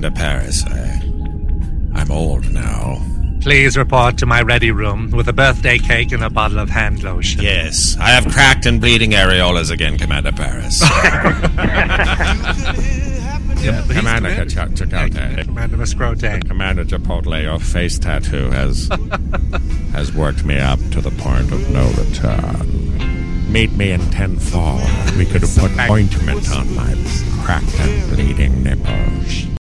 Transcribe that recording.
Commander Paris. I'm old now. Please report to my ready room with a birthday cake and a bottle of hand lotion. Yes, I have cracked and bleeding areolas again, Commander Paris. Commander Chicote. Commander Muscrote. Commander Chipotle, your face tattoo has worked me up to the point of no return. Meet me in 10th floor. We could have put ointment on my cracked and bleeding nipples.